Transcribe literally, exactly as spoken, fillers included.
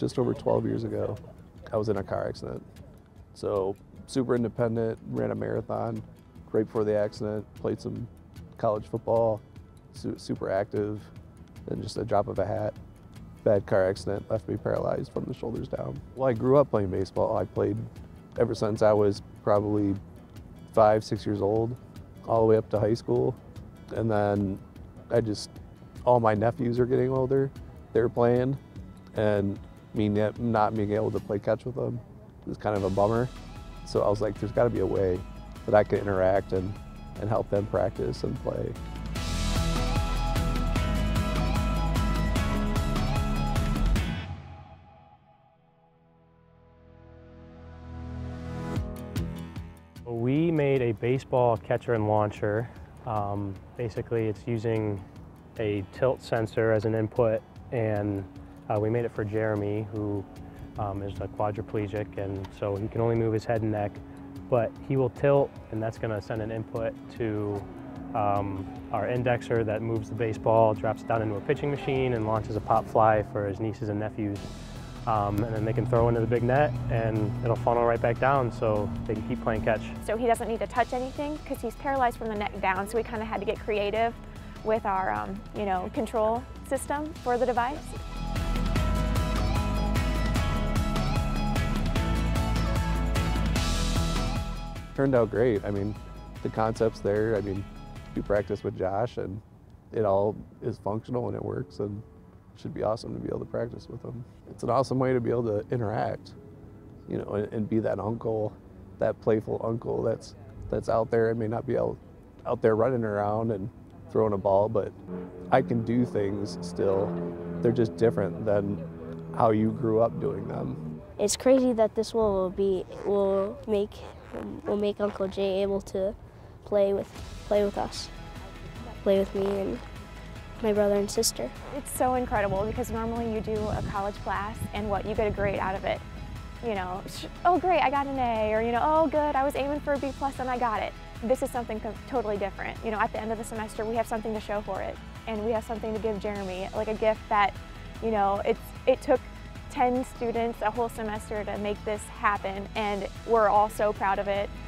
just over twelve years ago, I was in a car accident. So super independent, ran a marathon right before the accident, played some college football, su super active, and just a drop of a hat. Bad car accident left me paralyzed from the shoulders down. Well, I grew up playing baseball. I played ever since I was probably five, six years old, all the way up to high school. And then I just, all my nephews are getting older. They're playing, and me not being able to play catch with them was kind of a bummer. So I was like, there's got to be a way that I could interact and, and help them practice and play. We made a baseball catcher and launcher. Um, basically, it's using a tilt sensor as an input, and uh, we made it for Jeremy, who um, is a quadriplegic, and so he can only move his head and neck, but he will tilt, and that's going to send an input to um, our indexer that moves the baseball, drops it down into a pitching machine, and launches a pop fly for his nieces and nephews. Um, and then they can throw into the big net, and it'll funnel right back down so they can keep playing catch. So he doesn't need to touch anything because he's paralyzed from the neck down, so we kind of had to get creative with our um, you know, control system for the device. Turned out great. I mean, the concept's there. I mean, we practice with Josh, and it all is functional and it works, and it should be awesome to be able to practice with him. It's an awesome way to be able to interact, you know, and, and be that uncle, that playful uncle that's that's out there. I may not be out, out there running around and throwing a ball, but I can do things still. They're just different than how you grew up doing them. It's crazy that this will be will make will make Uncle Jay able to play with play with us, play with me and my brother and sister. It's so incredible because normally you do a college class and what, you get a grade out of it. You know, oh great, I got an A, or you know, oh good, I was aiming for a B plus and I got it. This is something totally different. You know, at the end of the semester we have something to show for it, and we have something to give Jeremy, like a gift that, you know, it's it took ten students a whole semester to make this happen, and we're all so proud of it.